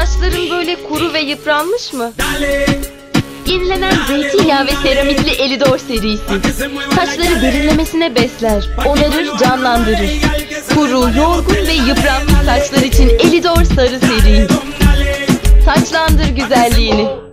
Saçların böyle kuru ve yıpranmış mı? Yenilenen zeytinyağı ve seramitli Elidor serisi. Saçları derinlemesine besler, onarır, canlandırır. Kuru, yorgun ve yıpranmış saçlar için Elidor sarı seri. Saçlandır güzelliğini.